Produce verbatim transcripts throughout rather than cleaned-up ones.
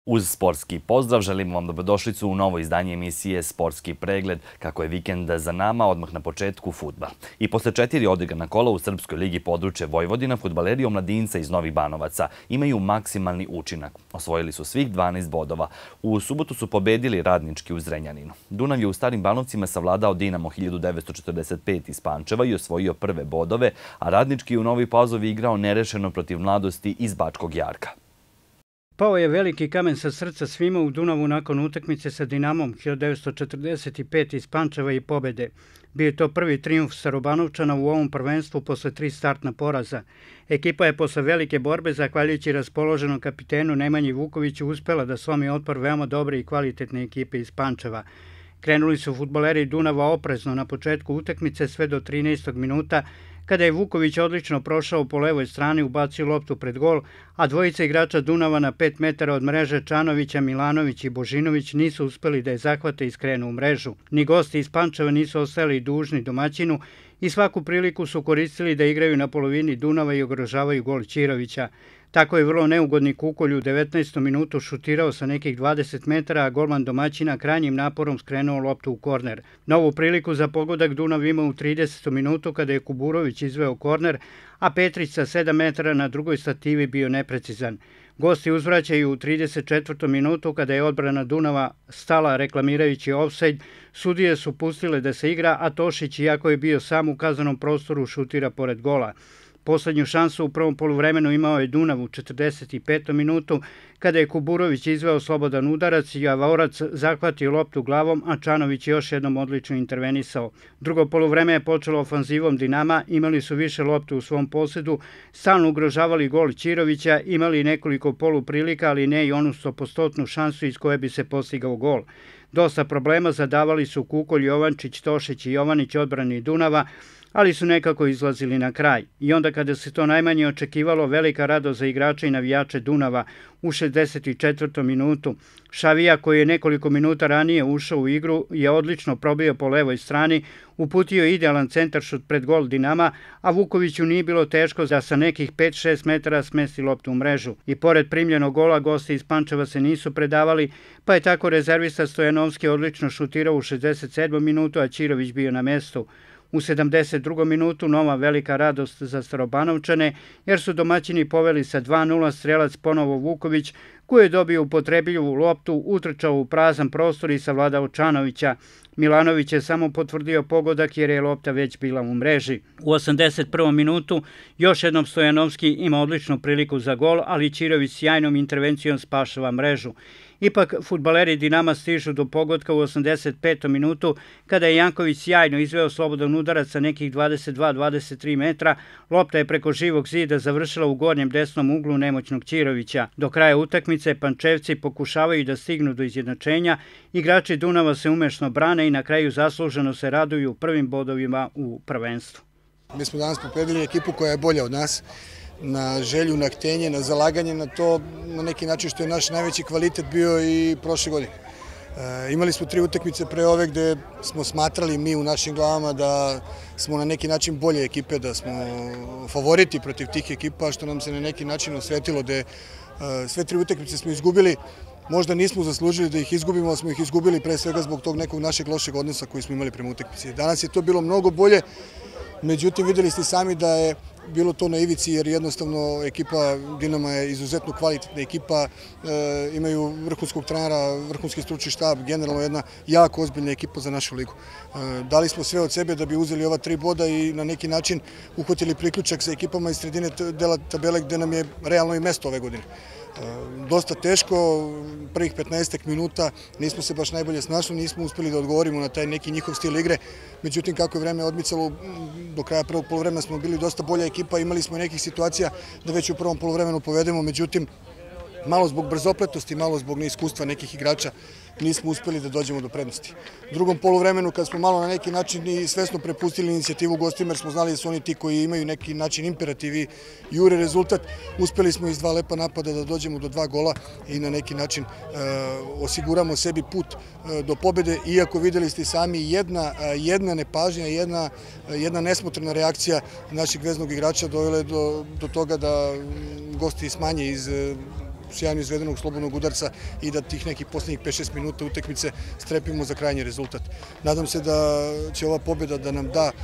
Uz sportski pozdrav želimo vam dobrodošlicu u novo izdanje emisije Sportski pregled. Kako je vikend za nama, odmah na početku fudbal. I posle četiri odigrana kola u Srpskoj ligi područje Vojvodina, fudbaleri Omladinca iz Novih Banovaca imaju maksimalni učinak. Osvojili su svih dvanaest bodova. U subotu su pobedili Radnički u Zrenjaninu. Dunav je u Starim Banovcima savladao Dinamo hiljadu devetsto četrdeset pet iz Pančeva i osvojio prve bodove, a Radnički u Novoj Pazovi igrao nerešeno protiv Mladosti iz Bačkog Jarka. Pao je veliki kamen sa srca svima u Dunavu nakon utakmice sa Dinamom hiljadu devetsto četrdeset pet iz Pančeva i pobede. Bio je to prvi trijumf Starobanovčana u ovom prvenstvu posle tri startna poraza. Ekipa je posle velike borbe, zahvaljujući raspoloženom kapitenu Nemanji Vukoviću, uspela da slomi otpor veoma dobre i kvalitetne ekipe iz Pančeva. Krenuli su fudbaleri Dunava oprezno na početku utakmice sve do trinaestog minuta, kada je Vuković odlično prošao po levoj strani, ubacio loptu pred gol, a dvojica igrača Dunava na pet metara od mreže Čanovića, Milanović i Božinović nisu uspeli da je zahvate i skrenu u mrežu. Ni gosti iz Pančeva nisu ostali dužni domaćinu i svaku priliku su koristili da igraju na polovini Dunava i ugrožavaju gol Ćirovića. Tako je vrlo neugodni Kukolj u devetnaestom minutu šutirao sa nekih dvadeset metara, a golman domaćina krajnjim naporom skrenuo loptu u korner. Novu priliku za pogodak Dunav ima u tridesetom minutu kada je Kuburović izveo korner, a Petrić sa sedam metara na drugoj stativi bio neprecizan. Gosti uzvraćaju u trideset četvrtom minutu kada je odbrana Dunava stala reklamirajući ofsajd. Sudije su pustile da se igra, a Tošić, iako je bio sam u kaznenom prostoru, šutira pored gola. Poslednju šansu u prvom poluvremenu imao je Dunav u četrdeset petom minutu, kada je Kuburović izveo slobodan udarac i Javorac zahvatio loptu glavom, a Čanović još jednom odlično intervenisao. Drugo poluvreme je počelo ofanzivom Dinama, imali su više lopte u svom posedu, stalno ugrožavali gol Ćirovića, imali nekoliko poluprilika, ali ne i onu stopostotnu šansu iz koje bi se postigao gol. Dosta problema zadavali su Kukolj, Jovančić, Tošić i Jovanić odbrani Dunava, ali su nekako izlazili na kraj. I onda kada se to najmanje očekivalo, velika radost za igrače i navijače Dunava u šezdeset četvrtom minutu. Šavija, koji je nekoliko minuta ranije ušao u igru, je odlično probio po levoj strani, uputio idealan centaršut pred gol Dinama, a Vukoviću nije bilo teško da sa nekih pet šest metara smesti loptu u mrežu. I pored primljenog gola, gosti iz Pančeva se nisu predavali, pa je tako rezervista Stojanovski odlično šutirao u šezdeset sedmom minutu, a Ćirović bio na mestu. U sedamdeset drugom minutu nova velika radost za Starobanovčane, jer su domaćini poveli sa dva nula, strelac ponovo Vuković, koji je dobio upotrebljivu loptu, utrčao u prazan prostor i savladao Čanovića. Milanović je samo potvrdio pogodak jer je lopta već bila u mreži. U osamdeset prvom minutu još jednom Stojanovski ima odličnu priliku za gol, ali Ćirović sjajnom intervencijom spašava mrežu. Ipak, fudbaleri Dinama stižu do pogotka u osamdeset petom minutu, kada je Janković sjajno izveo slobodan udarac sa nekih dvadeset dva dvadeset tri metra, lopta je preko živog zida završila u gornjem desnom uglu nemoćnog Ćirovića. Do kraja utakmice Pančevci pokušavaju da stignu do izjednačenja, igrači Dunava se umešno brane i na kraju zasluženo se raduju prvim bodovima u prvenstvu. Mi smo danas pobedili ekipu koja je bolja od nas, na želju, na htenje, na zalaganje, na to na neki način što je naš najveći kvalitet bio i prošle godine. E, imali smo tri utakmice pre ove gde smo smatrali mi u našim glavama da smo na neki način bolje ekipe, da smo favoriti protiv tih ekipa, što nam se na neki način osvetilo da e, sve tri utakmice smo izgubili. Možda nismo zaslužili da ih izgubimo, ali smo ih izgubili pre svega zbog tog nekog našeg lošeg odnosa koji smo imali prema utakmici. Danas je to bilo mnogo bolje, međutim videli ste sami da je bilo to na ivici jer jednostavno ekipa Dinama je izuzetno kvalitetna ekipa, e, imaju vrhunskog trenera, vrhunski stručni štab, generalno jedna jako ozbiljna ekipa za našu ligu. E, dali smo sve od sebe da bi uzeli ova tri boda i na neki način uhvatili priključak sa ekipama iz sredine dela tabele gde nam je realno i mesto ove godine. Dosta teško, prvih petnaestak minuta nismo se baš najbolje snašli, nismo uspeli da odgovorimo na taj neki njihov stil igre, međutim kako je vreme odmicalo, do kraja prvog poluvremena smo bili dosta bolja ekipa, imali smo nekih situacija da već u prvom poluvremenu povedemo, međutim malo zbog brzopletosti, malo zbog neiskustva nekih igrača nismo uspeli da dođemo do prednosti. U drugom poluvremenu, kad smo malo na neki način i svesno prepustili inicijativu gostima, jer smo znali da su oni ti koji imaju neki način imperativ i jure rezultat, uspeli smo iz dva lepa napada da dođemo do dva gola i na neki način e, osiguramo sebi put e, do pobede, iako videli ste sami jedna, jedna nepažnja, jedna, jedna nesmotrena reakcija naših veznog igrača dovele do, do toga da gosti smanje iz sjajno izvedenog slobodnog udarca i da tih nekih posljednjih pet šest minuta utakmice strepimo za krajnji rezultat. Nadam se da će ova pobjeda da nam da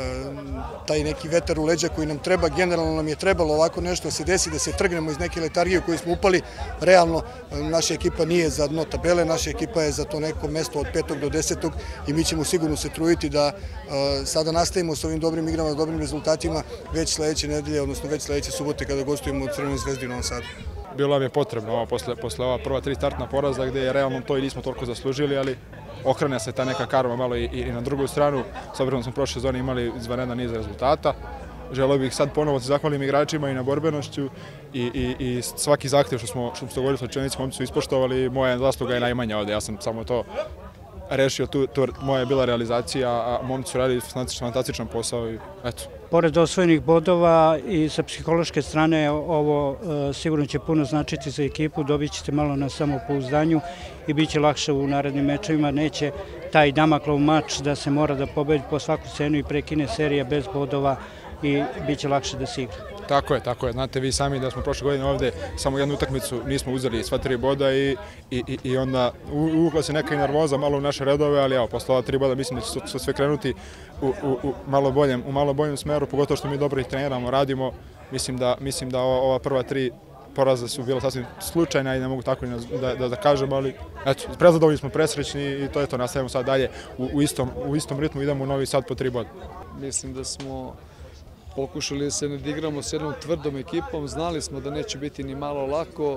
taj neki vetar u leđa koji nam treba. Generalno nam je trebalo ovako nešto da se desi, da se trgnemo iz neke letargije u koju smo upali. Realno, naša ekipa nije za dno tabele, naša ekipa je za to neko mesto od petog do desetog i mi ćemo sigurno se truditi da sada nastavimo s ovim dobrim igrama, dobrim rezultatima već sledeće nedelje, odnosno već sledeće subote kada gostujemo u Crvenoj Zvezdi u Novom Sadu. Bilo nam je potrebno ovo, posle, posle ova prva tri startna poraza gde je realno to i nismo toliko zaslužili, ali okrene se ta neka karma malo i, i na drugu stranu, s obzirom da smo prošle sezone imali izvanredan niz rezultata. Želeo bih sad ponovo se zahvalim igračima i na borbenošću i, i, i svaki zahtjev što smo, što smo govorili slučajnici, momci su ispoštovali, moja zasluga je najmanja ovde, ja sam samo to rešio, tu, tu moja je bila realizacija, a momci su radili fantastičan posao i eto. Pored osvojenih bodova i sa psihološke strane ovo e, sigurno će puno značiti za ekipu, dobit ćete malo na samopouzdanju i bit će lakše u narednim mečevima, neće taj Damaklov mač da se mora da pobedi po svaku cenu i prekine serija bez bodova i bit će lakše da se igra. Tako je, tako je. Znate vi sami da smo prošle godine ovde samo jednu utakmicu nismo uzeli sva tri boda i, i, i onda uvukla se neka i nervoza malo u naše redove, ali evo, posle ova tri boda mislim da će sve krenuti u, u, u, malo boljem, u malo boljem smeru, pogotovo što mi dobro ih treniramo, radimo. Mislim da, mislim da ova, ova prva tri poraza su bila sasvim slučajna i ne mogu tako da, da, da kažem, ali eto, prezadovoljni smo, presrećni i to je to, nastavimo sad dalje u, u, istom, u istom ritmu, idemo u Novi Sad po tri boda. Mislim da smo pokušali da se nadigramo s jednom tvrdom ekipom, znali smo da neće biti ni malo lako,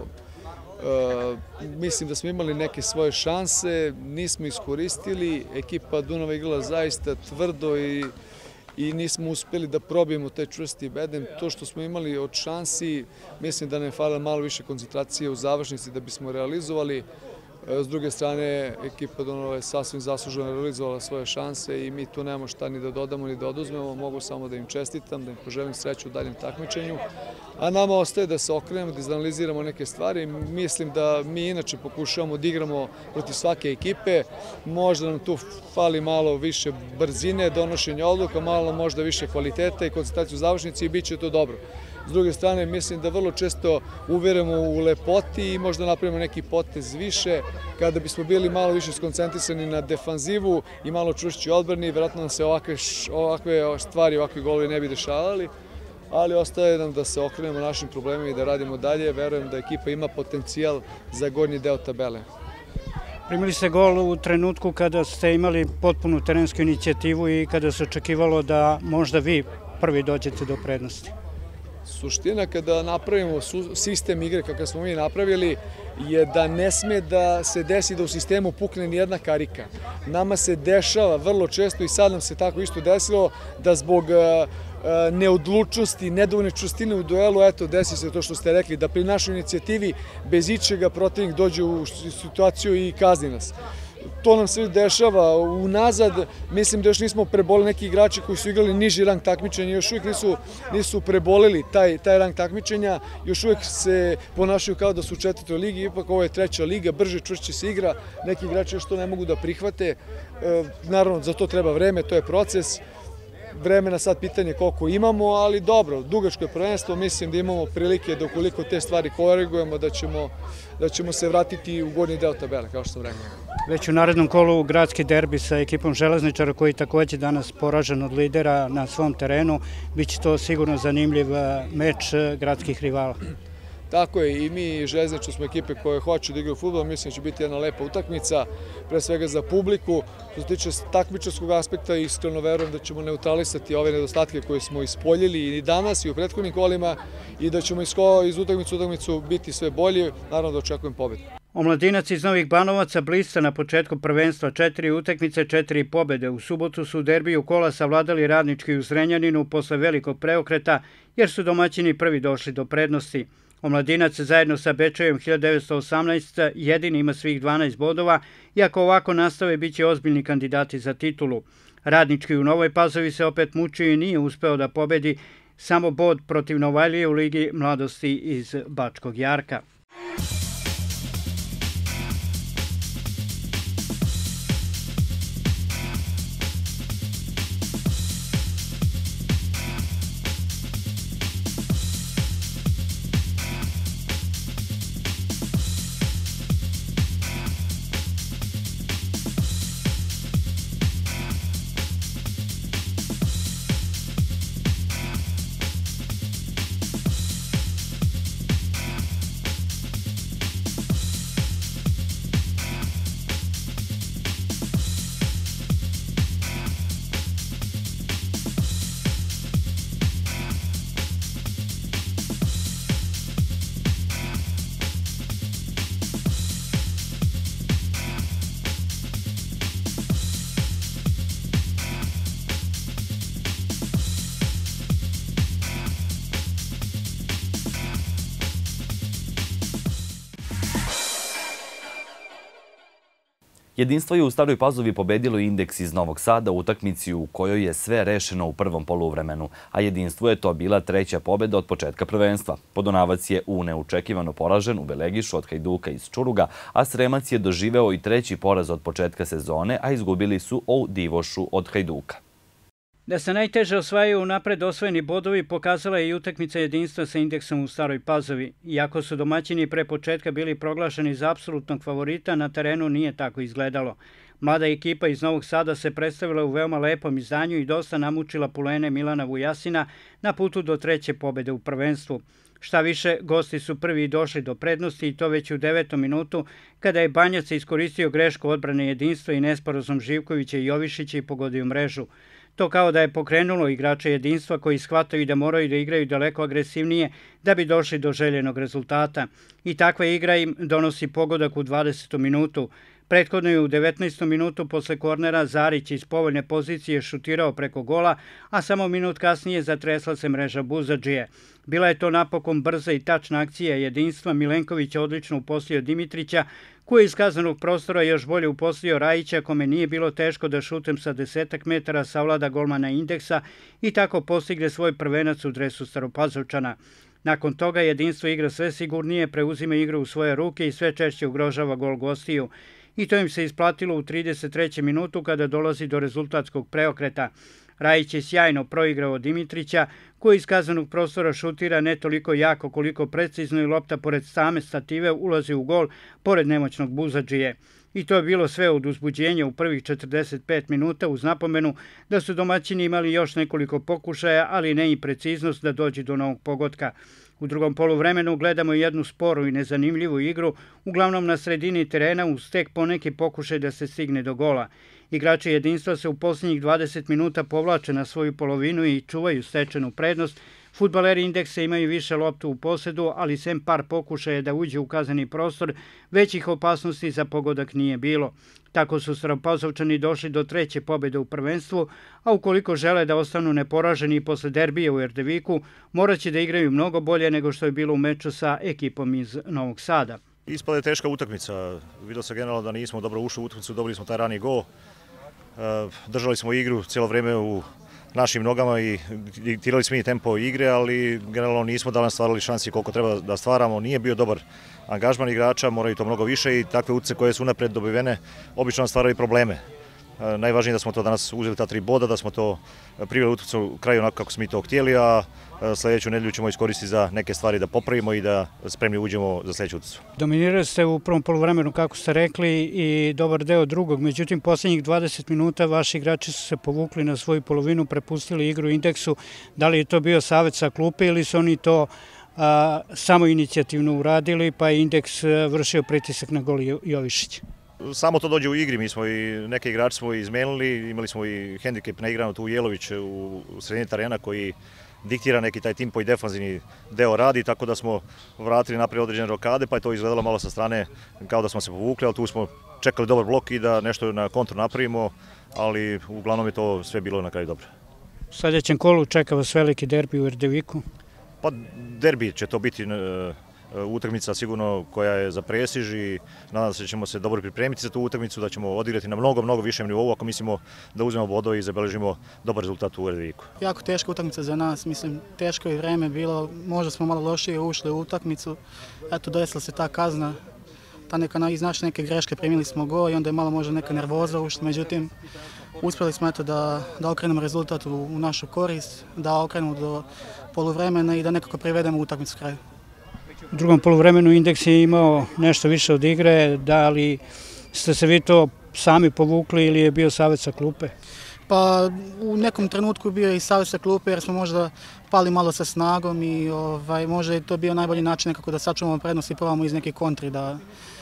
e, mislim da smo imali neke svoje šanse, nismo iskoristili, ekipa Dunava igrala zaista tvrdo i, i nismo uspeli da probijemo taj čvrsti bedem. To što smo imali od šansi, mislim da nam je falilo malo više koncentracije u završnici da bismo realizovali. S druge strane, ekipa Dunava je sasvim zasluženo realizovala svoje šanse i mi tu nemamo šta ni da dodamo ni da oduzmemo, mogu samo da im čestitam, da im poželim sreću u daljem takmičenju. A nama ostaje da se okrenemo, da izanaliziramo neke stvari. Mislim da mi inače pokušavamo da igramo protiv svake ekipe, možda nam tu fali malo više brzine, donošenja odluka, malo možda više kvaliteta i koncentracije u završnici i bit će to dobro. S druge strane, mislim da vrlo često uverujemo u lepoti i možda napravimo neki potez više. Kada bismo bili malo više skoncentrisani na defanzivu i malo čvršći odbrani, vjerojatno nam se ovakve, ovakve stvari, ovakve golovi ne bi dešavali. Ali ostaje nam da se okrenemo našim problemima i da radimo dalje. Verujem da ekipa ima potencijal za gornji deo tabele. Primili ste gol u trenutku kada ste imali potpunu terensku inicijativu i kada se očekivalo da možda vi prvi dođete do prednosti. Suština kada napravimo sistem igre kakav smo mi napravili je da ne sme da se desi da u sistemu pukne ni jedna karika. Nama se dešava vrlo često i sad nam se tako isto desilo da zbog neodlučnosti, nedovoljne čvrstine u duelu, eto, desi se to što ste rekli, da pri našoj inicijativi bez ičega protivnik dođe u situaciju i kazni nas. To nam se dešava unazad, mislim da još nismo prebolili neki igrači koji su igrali niži rang takmičenja, još uvijek nisu, nisu prebolili taj, taj rang takmičenja, još uvijek se ponašaju kao da su u četvrtoj ligi, ipak ovo je treća liga, brže, čvršće se igra, neki igrači još to ne mogu da prihvate, e, naravno za to treba vreme, to je proces, vremena sad pitanje koliko imamo, ali dobro, dugačko je prvenstvo, mislim da imamo prilike da ukoliko te stvari korigujemo, da ćemo, da ćemo se vratiti u gornji deo tabele, kao što sam rekao. Već u narednom kolu gradski derbi sa ekipom Železničara, koji takođe danas poražen od lidera na svom terenu, bit će to sigurno zanimljiv meč gradskih rivala. Tako je, i mi i Železničar smo ekipe koje hoće da igraju fudbal, mislim da će biti jedna lepa utakmica, pre svega za publiku. Što se tiče takmičarskog aspekta, iskreno verujem da ćemo neutralisati ove nedostatke koje smo ispoljili i danas i u prethodnim kolima i da ćemo iz utakmicu u utakmicu biti sve bolji, naravno da očekujem pobedu. Omladinac iz Novih Banovaca blista na početku prvenstva, četiri utakmice, četiri pobede. U subotu su u derbiju kola savladali Radnički u Zrenjaninu posle velikog preokreta, jer su domaćini prvi došli do prednosti. Omladinac zajedno sa Bečejom hiljadu devetsto osamnaeste. jedini ima svih dvanaest bodova, i ako ovako nastave bit će ozbiljni kandidati za titulu. Radnički u Novoj Pazovi se opet mučio i nije uspeo da pobedi, samo bod protiv Novajlije u Ligi mladosti iz Bačkog Jarka. Jedinstvo je u Staroj Pazovi pobedilo Indeks iz Novog Sada u utakmici u kojoj je sve rešeno u prvom poluvremenu, a Jedinstvo je to bila treća pobeda od početka prvenstva. Podunavac je u neočekivano poražen u Belegišu od Hajduka iz Čuruga, a Sremac je doživeo i treći poraz od početka sezone, a izgubili su u Divošu od Hajduka. Da se najteže osvajaju napred osvojeni bodovi pokazala je i utakmica Jedinstva sa Indeksom u Staroj Pazovi. Iako su domaćini pre početka bili proglašeni za apsolutnog favorita, na terenu nije tako izgledalo. Mlada ekipa iz Novog Sada se predstavila u veoma lepom izdanju i dosta namučila pulene Milana Vujasina na putu do treće pobede u prvenstvu. Šta više, gosti su prvi došli do prednosti i to već u devetom minutu, kada je Banjac iskoristio grešku odbrane Jedinstva i nesporazum Živkovića i Jovišića i pogodio mrežu. To kao da je pokrenulo igrače Jedinstva koji shvataju da moraju da igraju daleko agresivnije da bi došli do željenog rezultata. I takva igra im donosi pogodak u dvadesetom minutu. Prethodno je u devetnaestom minutu posle kornera Zarić iz povoljne pozicije šutirao preko gola, a samo minut kasnije zatresla se mreža Buzadžije. Bila je to napokon brza i tačna akcija Jedinstva. Milenković je odlično uposlio Dimitrića, koji je iz kaznenog prostora još bolje uposlio Rajića, kome nije bilo teško da šutem sa desetak metara savlada golmana Indeksa i tako postigne svoj prvenac u dresu Staropazovčana. Nakon toga Jedinstvo igra sve sigurnije, preuzima igru u svoje ruke i sve češće ugrožava gol gostiju. I to im se isplatilo u trideset trećem minutu kada dolazi do rezultatskog preokreta. Rajić je sjajno proigrao Dimitrića, koji iz kaznenog prostora šutira ne toliko jako koliko precizno i lopta pored same stative ulazi u gol pored nemoćnog Buzadžije. I to je bilo sve od uzbuđenja u prvih četrdeset pet minuta uz napomenu da su domaćini imali još nekoliko pokušaja, ali ne i preciznost da dođe do novog pogotka. U drugom poluvremenu gledamo jednu sporu i nezanimljivu igru, uglavnom na sredini terena uz tek poneki pokušaj da se stigne do gola. Igrači Jedinstva se u posljednjih dvadeset minuta povlače na svoju polovinu i čuvaju stečenu prednost. Fudbaleri Indeksa imaju više loptu u posedu, ali sem par pokušaja da uđe u kazneni prostor, većih opasnosti za pogodak nije bilo. Tako su Staropazovčani došli do treće pobjede u prvenstvu, a ukoliko žele da ostanu neporaženi posle derbija u Erdeviku, morat će da igraju mnogo bolje nego što je bilo u meču sa ekipom iz Novog Sada. Ispala je teška utakmica. Vidio sam generalno da nismo dobro ušli u utakmicu, dobili smo taj rani gol. Držali smo igru cijelo vrijeme u našim nogama i diktirali smo i tempo igre, ali generalno nismo da nam stvarali šansi koliko treba da stvaramo. Nije bio dobar angažman igrača, moraju to mnogo više i takve utice koje su unapred dobivene obično nam stvaraju probleme. Najvažnije je da smo to danas uzeli ta tri boda, da smo to priveli utakmicu u kraju onako kako smo mi to htjeli, a sljedeću nedelju ćemo iskoristiti za neke stvari da popravimo i da spremni uđemo za sljedeću utakmicu. Dominirali ste u prvom poluvremenu, kako ste rekli, i dobar deo drugog. Međutim, posljednjih dvadeset minuta vaši igrači su se povukli na svoju polovinu, prepustili igru Indeksu. Da li je to bio savet sa klupe ili su oni to a, samo inicijativno uradili, pa je Indeks vršio pritisak na gol Jovišića? Samo to dođe u igri, mi smo i neke igrače smo izmenili, imali smo i hendikep neigrano tu Jelović u sredini terena koji diktira neki taj tempo i defanzivni deo radi, tako da smo vratili naprijed određene rokade, pa je to izgledalo malo sa strane kao da smo se povukli, ali tu smo čekali dobar blok i da nešto na kontru napravimo, ali uglavnom je to sve bilo na kraju dobro. U sljedećem kolu čeka vas veliki derbi u Erdeviku? Pa derbi će to biti utakmica sigurno koja je za prestiž i nadam se da ćemo se dobro pripremiti za tu utakmicu, da ćemo odigrati na mnogo, mnogo višem nivou ako mislimo da uzmemo bodove i zabeležimo dobar rezultat u Erdeviku. Jako teška utakmica za nas, mislim, teško je vreme bilo, možda smo malo lošije ušli u utakmicu, eto desila se ta kazna, ta neka iz naše neke greške primili smo gol i onda je malo možda neka nervoza ušla, međutim uspjeli smo eto da, da okrenemo rezultat u, u našu korist, da okrenemo do poluvremena i da nekako privedemo utakmicu kraju. U drugom poluvremenu Indeks je imao nešto više od igre, da li ste se vi to sami povukli ili je bio savjet sa klupe? Pa u nekom trenutku bio je i savjet sa klupe jer smo možda pali malo sa snagom i ovaj, možda je to bio najbolji način nekako da sačuvamo prednost i probamo iz neke kontri da,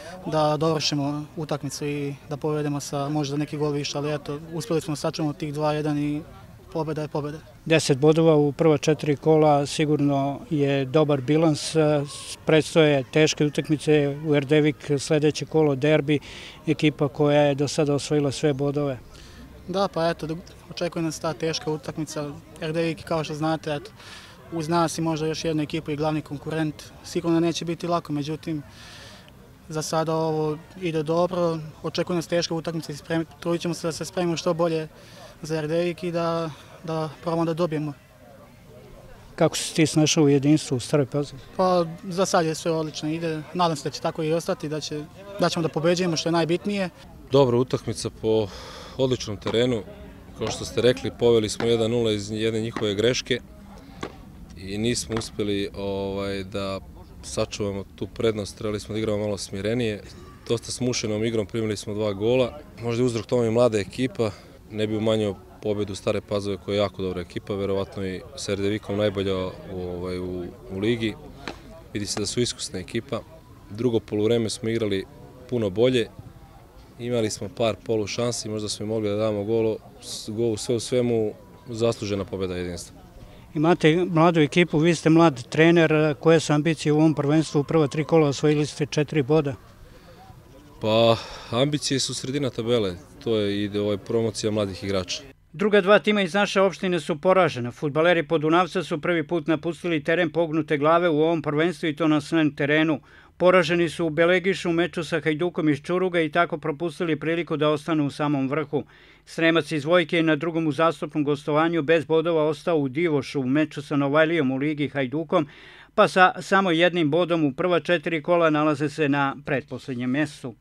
da dovršimo utakmicu i da povedemo sa možda neki gol više, ali eto, uspjeli smo sačuvamo tih dva jedan i pobjeda je pobjeda. Deset bodova u prva četiri kola sigurno je dobar bilans. Predstoje teške utakmice u Erdevik, sljedeće kolo derbi, ekipa koja je do sada osvojila sve bodove. Da, pa eto, očekuje nas ta teška utakmica. Erdevik, kao što znate, eto, uz nas i možda još jedna ekipa i glavni konkurent. Sigurno neće biti lako, međutim, za sada ovo ide dobro, očekuje nas teška utakmica i trudit ćemo se da se spremimo što bolje za Erdevik i da, da probamo da dobijemo. Kako si ti snašao u jedinstvu u Staroj Pazovi? Pa za sad je sve odlično ide, nadam se da će tako i ostati, da, će, da ćemo da pobeđujemo što je najbitnije. Dobra utakmica po odličnom terenu, kao što ste rekli, poveli smo jedan nula iz jedne njihove greške i nismo uspjeli ovaj, da sačuvamo tu prednost, trebali smo da igramo malo smirenije. Dosta smušenom igrom primili smo dva gola, možda je uzrok tome i mlada ekipa, ne bi umanjio pobedu Stare Pazove koja je jako dobra ekipa, verovatno i sa Erdevikom najbolja u, ovaj, u, u ligi. Vidi se da su iskusna ekipa. Drugo poluvreme smo igrali puno bolje, imali smo par polu šansi, možda smo mogli da damo golo, golu, sve u svemu zaslužena pobeda jedinstva. Imate mladu ekipu, vi ste mlad trener, koje su ambicije u ovom prvenstvu? U prva tri kola osvojili ste četiri boda. Pa, ambicije su sredina tabele, to je i ovaj promocija mladih igrača. Druga dva tima iz naše opštine su poražena. Fudbaleri Podunavca su prvi put napustili teren pognute glave u ovom prvenstvu i to na svem terenu. Poraženi su u Belegišu u meču sa Hajdukom iz Čuruga i tako propustili priliku da ostanu u samom vrhu. Sremac iz Vojke je na drugom uzastopnom gostovanju bez bodova ostao u Divošu u meču sa Novajlijom u ligi Hajdukom, pa sa samo jednim bodom u prva četiri kola nalaze se na pretposlednjem mjestu.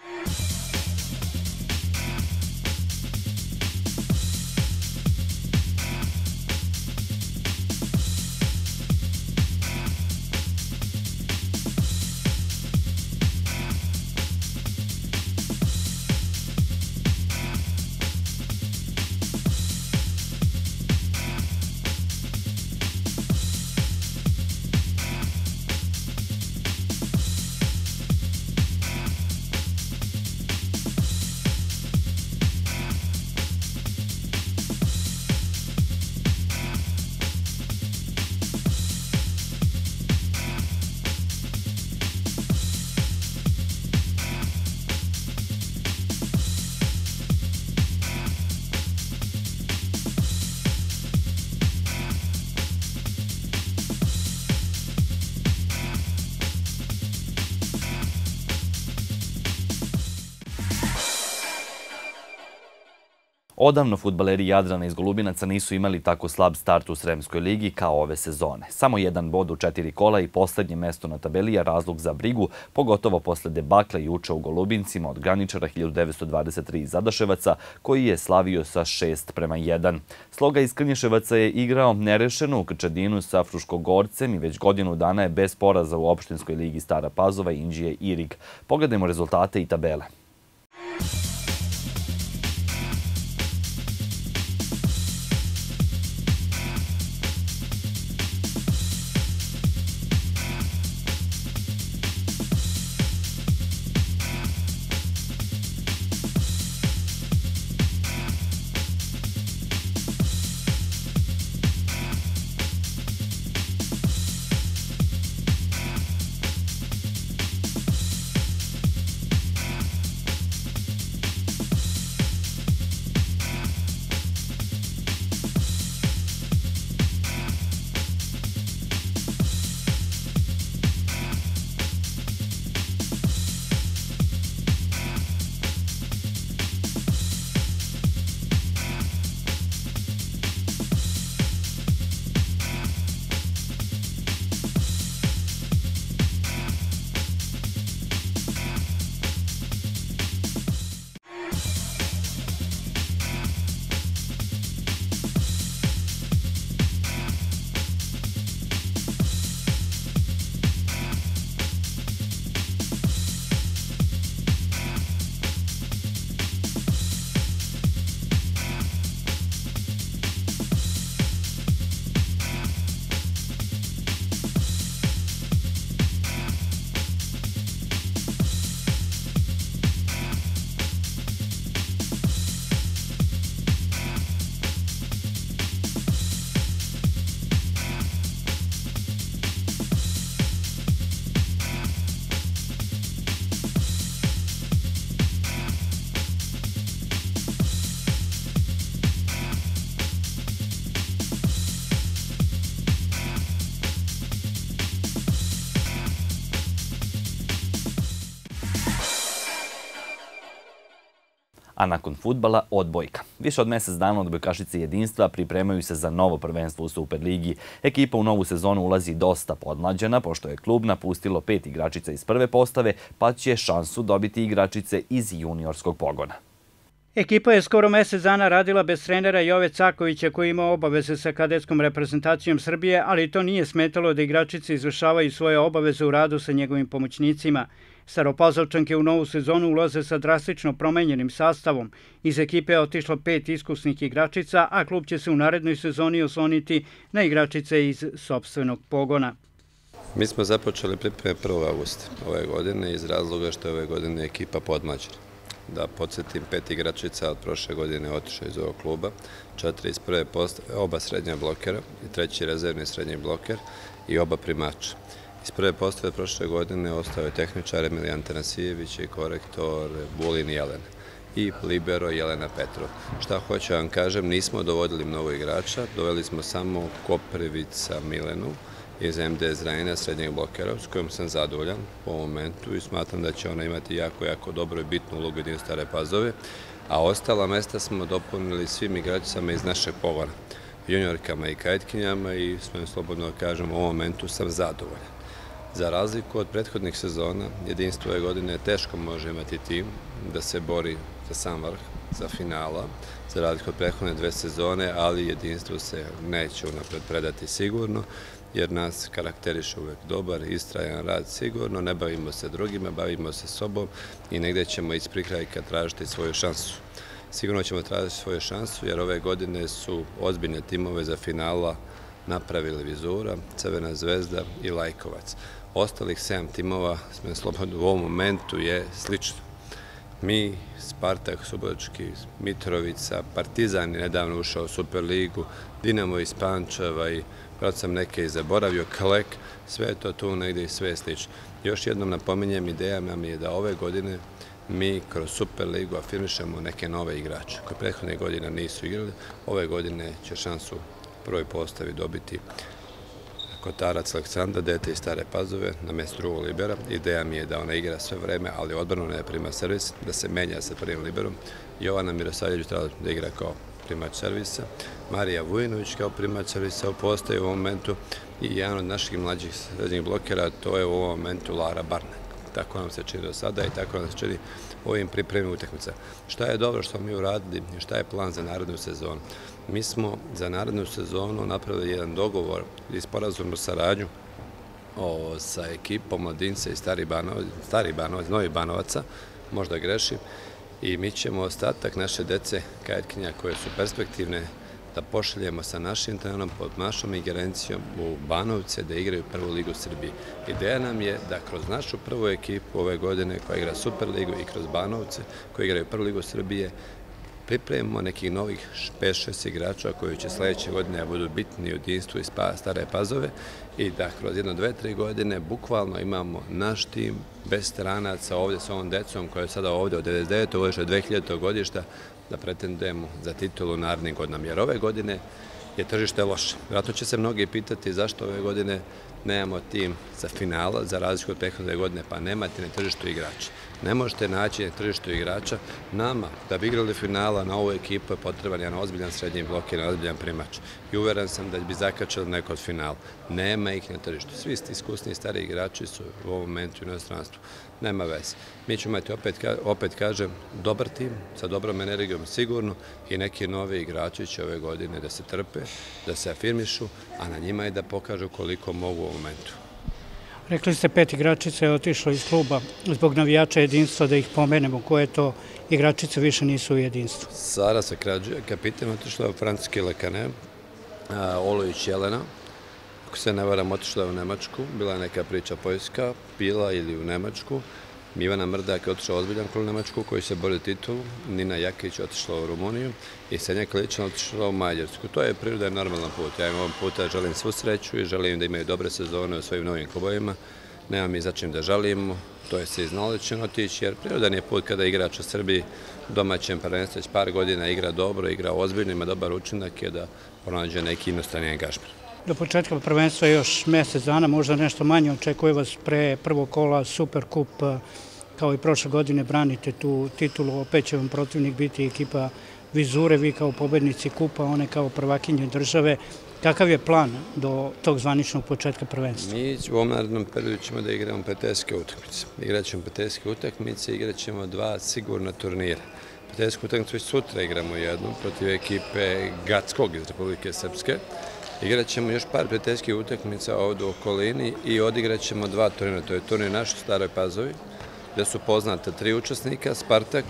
Odavno fudbaleri Jadrana iz Golubinaca nisu imali tako slab start u Sremskoj ligi kao ove sezone. Samo jedan bod u četiri kola i poslednje mesto na tabeli je razlog za brigu, pogotovo posle debakle juče u Golubincima od Graničara hiljadu devetsto dvadeset tri iz Adaševaca, koji je slavio sa šest prema jedan. Sloga iz Krnješevaca je igrao nerešeno u Krčedinu sa Fruškogorcem i već godinu dana je bez poraza u opštinskoj ligi Stara Pazova, Inđije i Irig. Pogledajmo rezultate i tabele. A nakon fudbala odbojka. Više od mjesec dana odbojkašice Jedinstva pripremaju se za novo prvenstvo u Superligi. Ekipa u novu sezonu ulazi dosta podmlađena, pošto je klub napustilo pet igračica iz prve postave, pa će šansu dobiti igračice iz juniorskog pogona. Ekipa je skoro mjesec dana radila bez trenera Jove Cakovića koji ima obaveze sa kadetskom reprezentacijom Srbije, ali to nije smetalo da igračice izvršavaju svoje obaveze u radu sa njegovim pomoćnicima. Staropazovčanke u novu sezonu ulaze sa drastično promenjenim sastavom. Iz ekipe je otišlo pet iskusnih igračica, a klub će se u narednoj sezoni osloniti na igračice iz sopstvenog pogona. Mi smo započeli pripreme prvog avgusta ove godine iz razloga što je ove godine ekipa podmlađena. Da podsjetim, pet igračica od prošle godine otišao iz ovog kluba, četiri iz prve postave, oba srednja blokera i treći rezervni srednji bloker i oba primača. Iz prve postave prošle godine ostao je tehničar Emilijan Tanasijević i korektor Vulin Jelena i libero Jelena Petrov. Šta hoću vam kažem, nismo dovodili mnogo igrača, doveli smo samo Koprivica Milenu iz M D Zrajina, srednjeg blokera, s kojom sam zadovoljan po momentu i smatram da će ona imati jako, jako dobro i bitnu ulogu Jedinstva Stare Pazove, a ostala mesta smo dopunili svim igračicama iz našeg pogona, juniorkama i kajetkinjama i svojim slobodno kažem, u ovom momentu sam zadovoljan. Za razliku od prethodnih sezona, Jedinstvo ove godine teško može imati tim da se bori za sam vrh, za finala, za razliku od prethodne dve sezone, ali Jedinstvo se neće unapred predati sigurno, jer nas karakteriše uvek dobar, istrajan rad sigurno, ne bavimo se drugima, bavimo se sobom i negdje ćemo iz prikrajka tražiti svoju šansu. Sigurno ćemo tražiti svoju šansu, jer ove godine su ozbiljne timove za finala napravili Vizura, Crvena zvezda i Lajkovac. Ostalih sedam timova, smo slobodno u ovom momentu, je slično. Mi, Spartak, Subotički, Mitrovica, Partizan je nedavno ušao u Superligu, Dinamo iz Pančeva i vrat sam neke i zaboravio, Kalek, sve je to tu negdje i sve je slično. Još jednom napominjem, ideja nam je da ove godine mi kroz Superligu afirmišemo neke nove igrače koji prethodne godine nisu igrali. Ove godine će šansu u prvoj postavi dobiti Kotarac Aleksandra, dete iz Stare Pazove, na mjestu drugog libera. Ideja mi je da ona igra sve vreme, ali odbranu ne prima servis, da se menja sa prvim liberom. Jovana Mirosavljević treba da igra kao primač servisa, Marija Vujinović kao primač servisa u postaji u ovom momentu i jedan od naših mlađih srednjih blokera, to je u ovom momentu Lara Barnak. Tako nam se čini do sada i tako nam se čini u ovim pripremim utakmica. Šta je dobro što mi uradili i šta je plan za narednu sezonu? Mi smo za narednu sezonu napravili jedan dogovor i sporazumnu saradnju sa ekipom mladinca iz Stari Banovac, Stari Banovac, Novi Banovaca, možda grešim, i mi ćemo ostatak naše dece, kajetkinja koje su perspektivne, da pošaljemo sa našim trenerom pod našom ingerencijom u Banovce da igraju prvu ligu Srbije. Ideja nam je da kroz našu prvu ekipu ove godine koja igra Superligu i kroz Banovce koji igraju prvu ligu Srbije pripremimo nekih novih pet šest igrača koji će sljedeće godine budu bitni u Jedinstvu iz Stare Pazove i da kroz jedno, dve, tri godine bukvalno imamo naš tim bez stranaca ovdje s ovom decom koja je sada ovdje od devedeset devetog godišta do dve hiljaditog godišta da pretendujemo za titulu narednih godina. Jer ove godine je tržište loše. Vjerojatno će se mnogi pitati zašto ove godine nemamo tim za finala, za razliku od prethodne godine, pa nemate na tržištu igrača. Ne možete naći na tržištu igrača. Nama, da bi igrali finala, na ovu ekipu je potreban jedan ozbiljan srednji blok i jedan ozbiljan primač. I uveren sam da bi zakačali neko od finala. Nema ih na tržištu. Svi iskusni stari igrači su u ovom momentu u inostranstvu. Nema veze. Mi ćemo imati, opet, opet kažem, dobar tim, sa dobrom energijom sigurno i neki novi igrači će ove godine da se trpe, da se afirmišu, a na njima je da pokažu koliko mogu u ovom momentu. Rekli ste pet igračica je otišlo iz kluba zbog navijača Jedinstva, da ih pomenemo. Koje to igračice više nisu u Jedinstvu? Sara Sakrađija, kapitan, otišla u francuski Lekane, Olović Jelena, ako se ne varam, otišla u Nemačku, bila je neka priča Poljska, bila ili u Nemačku, Ivana Mrdak je otišla ozbiljan klub u Nemačku koji se bori titulu, Nina Jakić je otišla u Rumuniju i Senja Kličan otišla u Mađarsku. To je priroda i normalan put. Ja im ovom puta želim svu sreću i želim da imaju dobre sezone u svojim novim klubovima. Nema mi za čim da žalimo, to je se iznalo će otići, jer prirodan je put kada igrač u Srbiji domaćem prvenstvu već par godina igra dobro, igra ozbiljno, ima dobar učinak je da pronađe neki inostrani angažman. Do početka prvenstva još mjesec dana, možda nešto manje, očekuje vas pre prvog kola Superkup kao i prošle godine branite tu titulu, opet će vam protivnik biti ekipa Vizure, vi kao pobednici kupa, one kao prvakinje države. Kakav je plan do tog zvaničnog početka prvenstva? Mi u ovom narednom periodu ćemo da igramo prijateljske utakmice. Igrat ćemo prijateljske utakmice, igrat ćemo dva sigurna turnira. Prijateljsku utakmicu već sutra igramo jednu protiv ekipe Gatskog iz Republike Srpske. Igrat ćemo još par prijateljskih utakmica ovdje u okolini i odigrat ćemo dva turnira. To je turnir naš u Staroj Pazovi, gde su poznata tri učesnika, Spartak,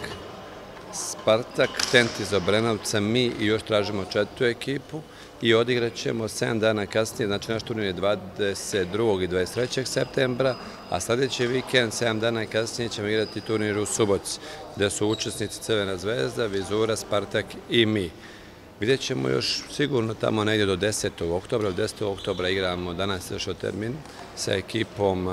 Spartak, Tent iz Obrenovca, mi i još tražimo četvrtu ekipu i odigrat ćemo sedam dana kasnije, znači naš turnir je dvadeset drugog i dvadeset trećeg septembra, a sljedeći vikend, sedam dana kasnije, ćemo igrati turnir u Subotici, gde su učesnici Crvena zvezda, Vizura, Spartak i mi. Gdje ćemo još sigurno tamo negdje do desetog oktobra, do desetog oktobra igramo danas još o termin sa ekipom,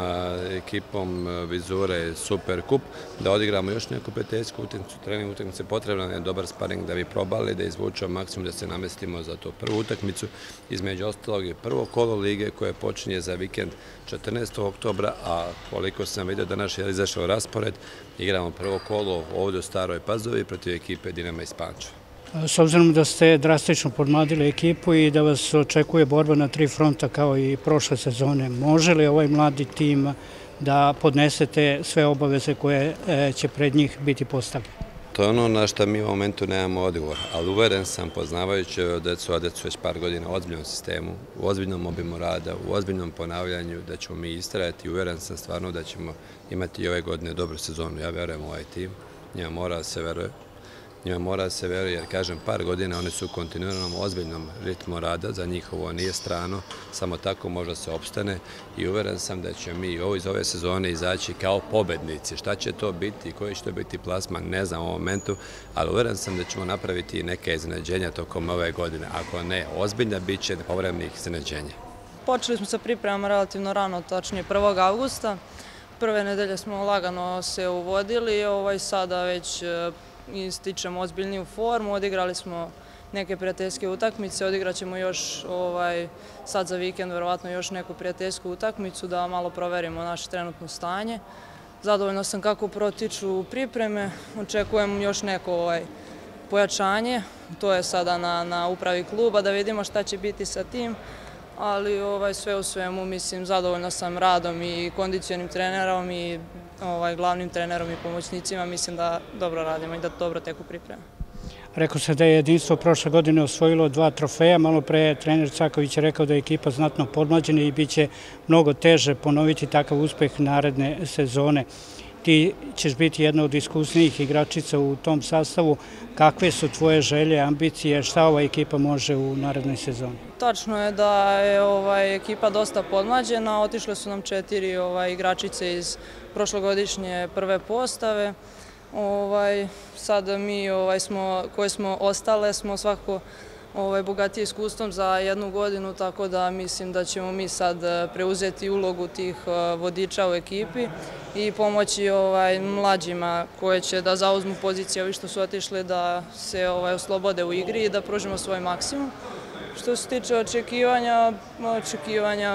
ekipom Vizure Superkup, da odigramo još neku prijateljsku utakmicu, trening utakmice, potrebno je dobar sparing da bi probali, da izvučemo maksimum, da se namestimo za to prvu utakmicu. Između ostalog je prvo kolo lige koje počinje za vikend četrnaestog oktobra, a koliko sam vidio danas je izašao raspored, igramo prvo kolo ovdje u Staroj Pazovi protiv ekipe Dinama iz Pančeva. S obzirom da ste drastično podmladili ekipu i da vas očekuje borba na tri fronta kao i prošle sezone, može li ovaj mladi tim da podnesete sve obaveze koje će pred njih biti postavljene? To je ono na što mi u momentu nemamo odgovor, ali uveren sam, poznavajući decu, a decu već par godina u ozbiljnom sistemu, u ozbiljnom obimu rada, u ozbiljnom ponavljanju, da ćemo mi istrajati i uveren sam stvarno da ćemo imati i ove godine dobru sezonu. Ja verujem u ovaj tim, njima mora da se veruje. Njima mora da se veruje, jer kažem, par godina oni su u kontinuiranom ozbiljnom ritmu rada, za njihovo nije strano, samo tako možda se opstane i uveren sam da će mi ovo iz ove sezone izaći kao pobednici. Šta će to biti, koji će to biti plasman, ne znam u ovom momentu, ali uveren sam da ćemo napraviti neke iznenađenja tokom ove godine. Ako ne, ozbiljna bit će povremenih iznenađenja. Počeli smo sa pripremama relativno rano, tačnije prvog avgusta. Prve nedelje smo lagano se uvodili, ovaj sada već ističemo ozbiljniju formu, odigrali smo neke prijateljske utakmice, odigrat ćemo još sad za vikend verovatno još neku prijateljsku utakmicu da malo proverimo naše trenutno stanje. Zadovoljno sam kako protiču pripreme, očekujem još neko pojačanje, to je sada na upravi kluba da vidimo šta će biti sa tim, ali sve u svemu mislim zadovoljno sam radom i kondicionim trenerom i glavnim trenerom i pomoćnicima, mislim da dobro radimo i da dobro teku pripreme. Rekao se da je jedinstvo prošle godine osvojilo dva trofeja, malo pre je trener Caković rekao da je ekipa znatno podmlađena i bit će mnogo teže ponoviti takav uspeh naredne sezone. Ti ćeš biti jedna od iskusnijih igračica u tom sastavu. Kakve su tvoje želje, ambicije, šta ova ekipa može u narednoj sezoni? Tačno je da je ekipa dosta podmlađena, otišle su nam četiri igračice iz prošlogodišnje prve postave. Sad mi koje smo ostale smo svakako bogatiji iskustvom za jednu godinu, tako da mislim da ćemo mi sad preuzeti ulogu tih vodiča u ekipi i pomoći mlađima koje će da zauzmu pozicije ovi što su otišli da se oslobode u igri i da pružimo svoj maksimum. Što se tiče očekivanja, očekivanja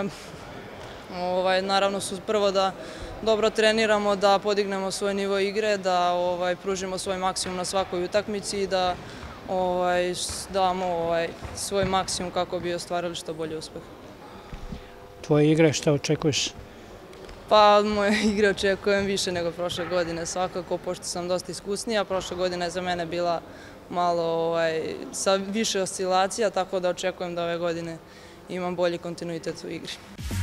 naravno su prvo da dobro treniramo, da podignemo svoj nivo igre, da pružimo svoj maksimum na svakoj utakmici i da damo svoj maksimum kako bi ostvarili što bolji uspeh. Tvoje igre, šta očekuješ? Pa moje igre očekujem više nego prošle godine, svakako, pošto sam dosta iskusnija. Prošle godine je za mene bila malo sa više oscilacija, tako da očekujem da ove godine imam bolji kontinuitet u igri.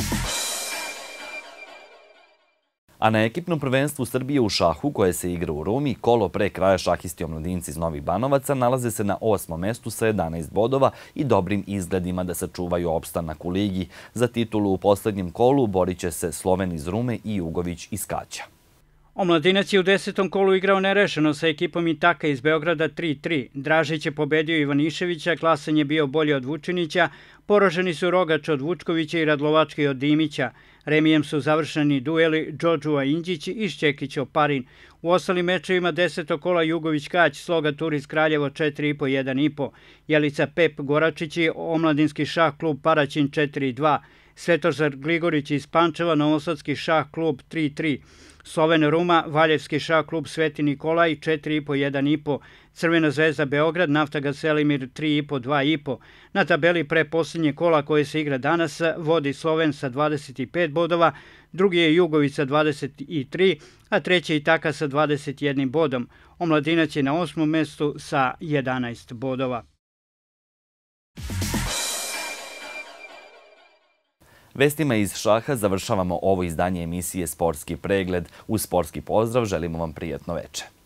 A na ekipnom prvenstvu Srbije u šahu, koje se igra u Rumi, kolo pre kraja šahisti omladinci iz Novih Banovaca nalaze se na osmom mestu sa jedanaest bodova i dobrim izgledima da sačuvaju opstanak u ligi. Za titulu u poslednjem kolu borit će se Sloven iz Rume i Jugović iz Kaća. Omladinac je u desetom kolu igrao nerešeno sa ekipom Itaka iz Beograda tri tri. Dražić je pobedio Ivaniševića, Klasan je bio bolji od Vučinića, poraženi su Rogač od Vučkovića i Radlovački od Dimića. Remijem su završeni dueli Džodžua Indžić i Šćekić Oparin. U ostalim mečevima desetog kola Jugović Kać, Sloga Turis Kraljevo četiri i po jedan i po. Jelica Pep Goračić i omladinski šah klub Paraćin četiri dva. Svetozar Gligorić iz Pančeva, Novosadski šah klub tri tri. Sloven Ruma, Valjevski šah klub Sveti Nikolaj četiri i po jedan i po. Crvena zvezda Beograd, Naftaga Selimir tri i po dva i po. Na tabeli pre posljednje kola koje se igra danas vodi Sloven sa dvadeset pet bodova, drugi je Jugović sa dvadeset tri, a treći Itaka sa dvadeset jedan bodom. Omladinac je na osmom mestu sa jedanaest bodova. Vestima iz šaha završavamo ovo izdanje emisije Sportski pregled. Uz sportski pozdrav želimo vam prijatno veče.